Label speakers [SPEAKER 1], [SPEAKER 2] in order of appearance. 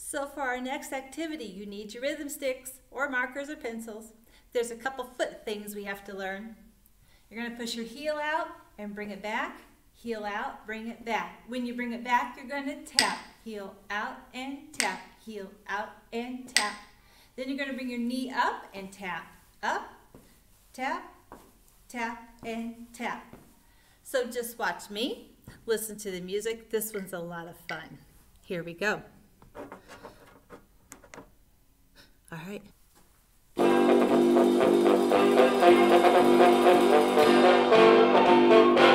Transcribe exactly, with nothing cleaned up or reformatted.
[SPEAKER 1] So for our next activity, you need your rhythm sticks or markers or pencils. There's a couple foot things we have to learn. You're going to push your heel out and bring it back. Heel out, bring it back. When you bring it back, you're going to tap. Heel out and tap. Heel out and tap. Then you're going to bring your knee up and tap. Up, tap, tap, and tap. So just watch me. Listen to the music. This one's a lot of fun. Here we go. All right.
[SPEAKER 2] Thank you.